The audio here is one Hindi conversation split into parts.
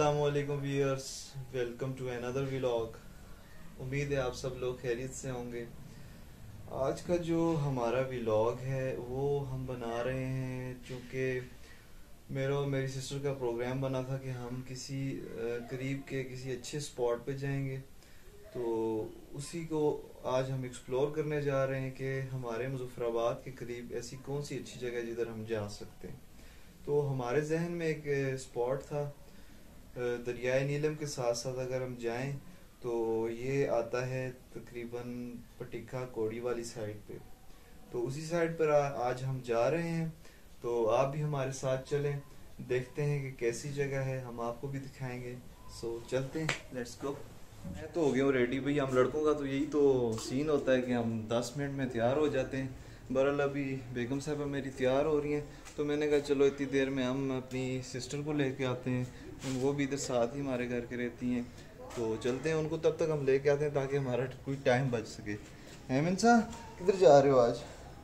अस्सलामुअलैकुम viewers, welcome to another vlog. उम्मीद है आप सब लोग खैरियत से होंगे। आज का जो हमारा व्लॉग है वो हम बना रहे हैं चूँकि मेरा और मेरी सिस्टर का प्रोग्राम बना था कि हम किसी करीब के किसी अच्छे स्पॉट पे जाएंगे, तो उसी को आज हम एक्सप्लोर करने जा रहे हैं कि हमारे मुज़फ़्फ़राबाद के करीब ऐसी कौन सी अच्छी जगह जिधर हम जा सकते हैं। तो हमारे जहन में एक स्पॉट था दरियाए नीलम के साथ साथ अगर हम जाएं तो ये आता है तकरीबन पटिक्का कोड़ी वाली साइड पे। तो उसी साइड पर आज हम जा रहे हैं, तो आप भी हमारे साथ चलें, देखते हैं कि कैसी जगह है, हम आपको भी दिखाएंगे। सो चलते हैं, लेट्स गो। मैं तो हो गया हूँ रेडी भाई। हम लड़कों का तो यही तो सीन होता है कि हम 10 मिनट में तैयार हो जाते हैं। बहरहाल अभी बेगम साहबा मेरी तैयार हो रही हैं, तो मैंने कहा चलो इतनी देर में हम अपनी सिस्टर को लेके आते हैं, वो भी इधर साथ ही हमारे घर के रहती हैं, तो चलते हैं उनको तब तक हम लेके आते हैं ताकि हमारा कोई टाइम बच सके। हेमंत साहब किधर जा रहे हो आज?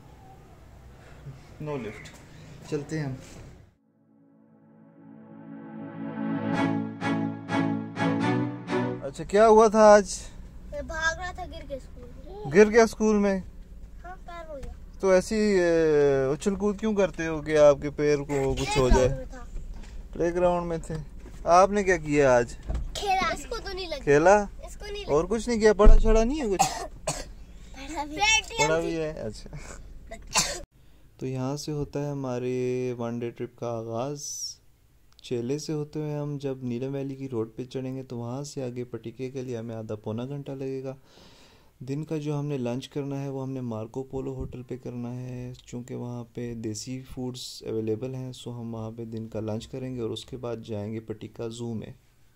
नो लिफ्ट, चलते हैं हम। अच्छा, क्या हुआ था आज? मैं भाग रहा था, गिर के स्कूल। गिर गया स्कूल में? हाँ, पैर हो गया। तो ऐसी उछल कूद क्यों करते हो कि आपके पैर को कुछ हो जाए? प्लेग्राउंड में थे। आपने क्या किया आज? खेला। इसको तो नहीं लगी। खेला? इसको नहीं और कुछ नहीं किया? पढ़ा छड़ा नहीं है कुछ? पढ़ा भी है। अच्छा, तो यहाँ से होता है हमारे वनडे ट्रिप का आगाज़। चेले से होते हुए हम जब नीलम वैली की रोड पे चढ़ेंगे तो वहाँ से आगे पटिके के लिए हमें आधा पौना घंटा लगेगा। दिन का जो हमने लंच करना है वो हमने मार्को पोलो होटल पे करना है, चूँकि वहाँ पे देसी फूड्स अवेलेबल हैं। सो हम वहाँ पे दिन का लंच करेंगे और उसके बाद जाएंगे पटिका ज़ू में।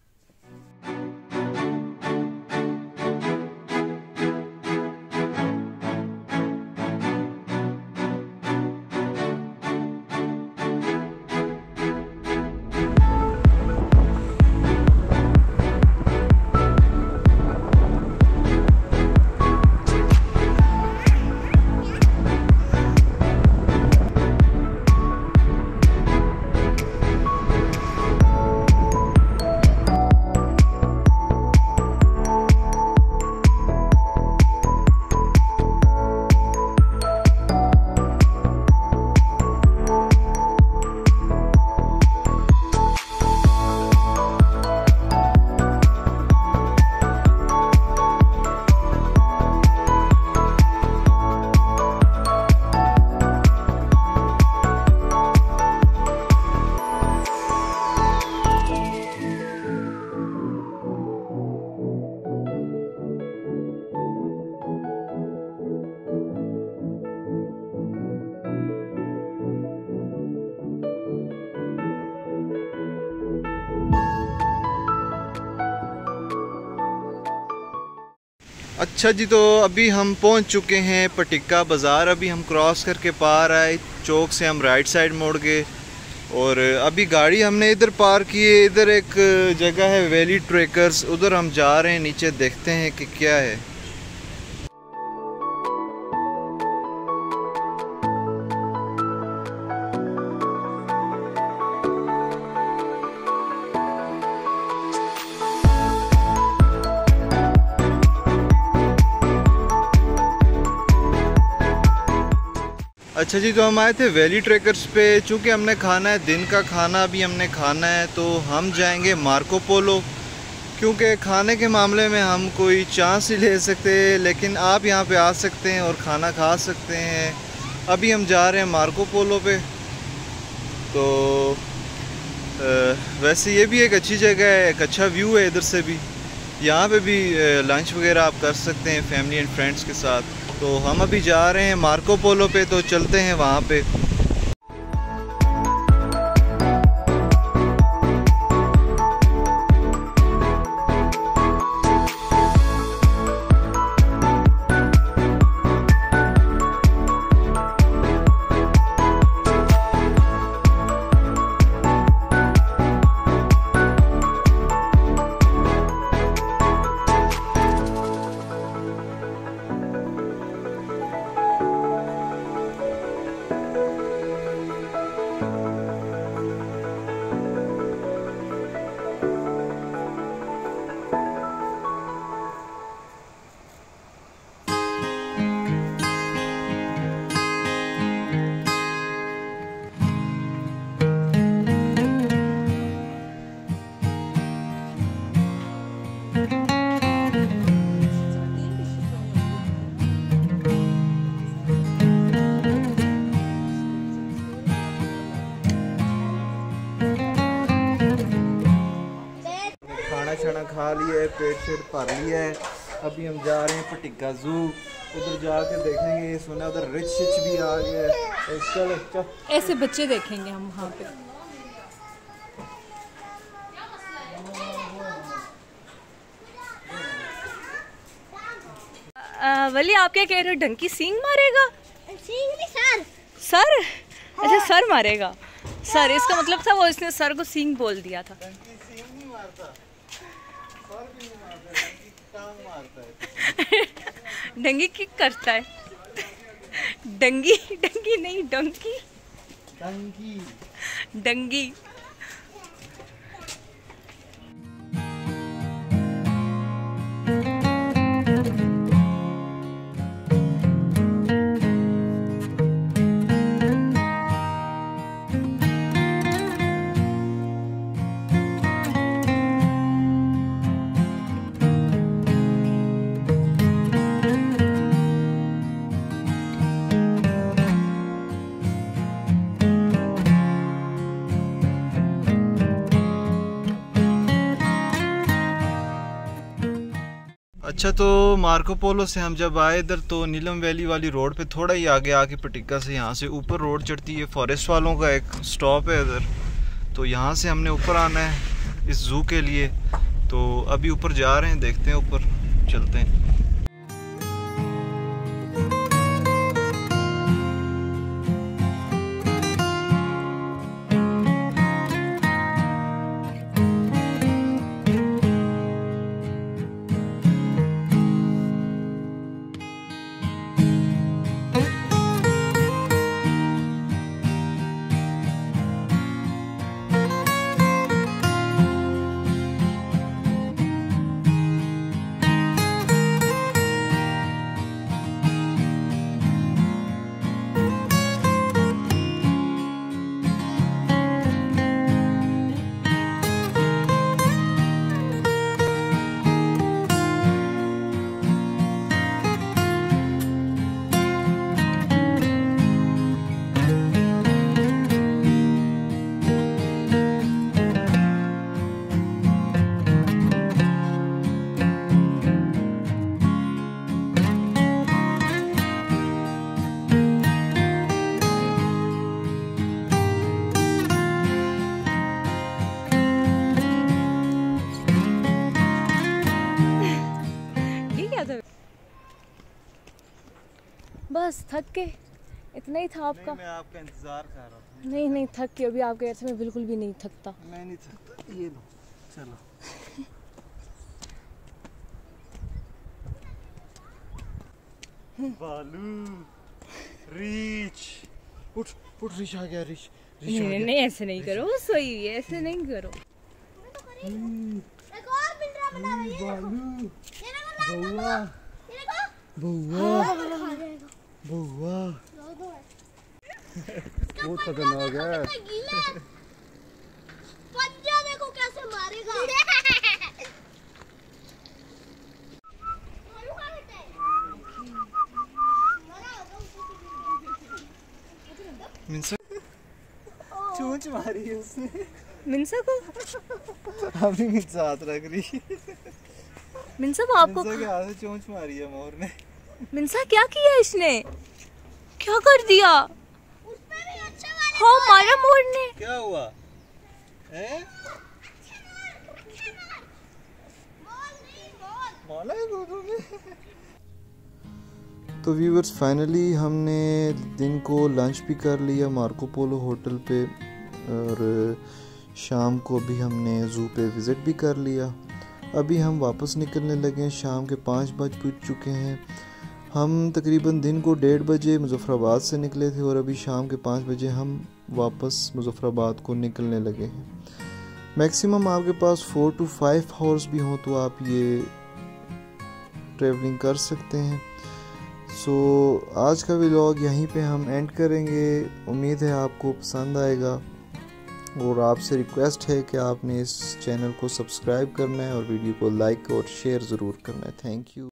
अच्छा जी, तो अभी हम पहुंच चुके हैं पटिक्का बाज़ार। अभी हम क्रॉस करके पार आए, चौक से हम राइट साइड मोड़ गए और अभी गाड़ी हमने इधर पार की है। इधर एक जगह है वैली ट्रेकर्स, उधर हम जा रहे हैं, नीचे देखते हैं कि क्या है। अच्छा जी, तो हम आए थे वैली ट्रेकर्स पे। चूँकि हमने खाना है दिन का खाना, अभी हमने खाना है, तो हम जाएंगे मार्को पोलो। क्योंकि खाने के मामले में हम कोई चांस नहीं ले सकते, लेकिन आप यहाँ पे आ सकते हैं और खाना खा सकते हैं। अभी हम जा रहे हैं मार्को पोलो पे। तो वैसे ये भी एक अच्छी जगह है, एक अच्छा व्यू है इधर से भी। यहाँ पे भी लंच वगैरह आप कर सकते हैं फैमिली एंड फ्रेंड्स के साथ। तो हम अभी जा रहे हैं मार्को पोलो पे, तो चलते हैं वहाँ पे। शाना खा लिया है, पेट शेट भर लिया है। अभी हम जा रहे हैं पटिक्का ज़ू, उधर जाकर देखेंगे। सुना उधर रिच भी आ गया है। चलो ऐसे बच्चे देखेंगे हम वहाँ पे। वली आप क्या कह रहे हो, डंकी सींग मारेगा? सींग नहीं, सर। सर? अच्छा सर मारेगा। सर इसका मतलब था वो, इसने सर को सींग बोल दिया था। डंकी सींग नहीं मारता, सर भी नहीं मारता, डंकी टांग मारता है। डंगी किक करता है। डंगी डंगी नहीं, डंकी डंकी डंगी। अच्छा, तो मार्को पोलो से हम जब आए इधर तो नीलम वैली वाली रोड पे थोड़ा ही आगे आके पटिक्का से यहाँ से ऊपर रोड चढ़ती है। फॉरेस्ट वालों का एक स्टॉप है इधर, तो यहाँ से हमने ऊपर आना है इस ज़ू के लिए। तो अभी ऊपर जा रहे हैं, देखते हैं ऊपर चलते हैं। बस थक के, इतना ही था आपका? मैं आपका इंतजार कर रहा था। नहीं नहीं, थक के अभी आपके ऐसे में बिल्कुल भी नहीं थकता। मैं नहीं थकता। ये लो, चलो। बालू, रीच, उठ उठ, रीच आ गया, रीच नहीं नहीं नहीं, ऐसे नहीं करो, सही ऐसे नहीं करो। एक और पिंजरा बना रही है। बालू, ये देखो, बउआ, ये देखो। बउआ, बउआ, बहुत खतरनाक है। पंजा देखो कैसे मारेगा। मिंसा चोंच मारी है उसने मिंसा को। अभी मिंसा हाथ रख रही। मिंसा वो आपको मिंसा के हाथ से चोंच मारी है मोर ने। मिंसा क्या किया इसने, क्या कर दिया? उसमें भी अच्छे वाले हाँ मारा मोर ने। क्या हुआ है? माला है दोनों ने। तो व्यूअर्स, फाइनली हमने दिन को लंच भी कर लिया मार्को पोलो होटल पे, और शाम को भी हमने ज़ू पे विज़िट भी कर लिया। अभी हम वापस निकलने लगे हैं। शाम के 5 बज चुके हैं। हम तकरीबन दिन को 1:30 बजे मुज़फ़्फ़राबाद से निकले थे और अभी शाम के 5 बजे हम वापस मुज़फ़्फ़राबाद को निकलने लगे हैं। मैक्सिमम आपके पास 4 to 5 आवर्स भी हों तो आप ये ट्रैवलिंग कर सकते हैं। सो आज का व्लॉग यहीं पे हम एंड करेंगे। उम्मीद है आपको पसंद आएगा और आपसे रिक्वेस्ट है कि आपने इस चैनल को सब्सक्राइब करना है और वीडियो को लाइक और शेयर ज़रूर करना है। Thank you.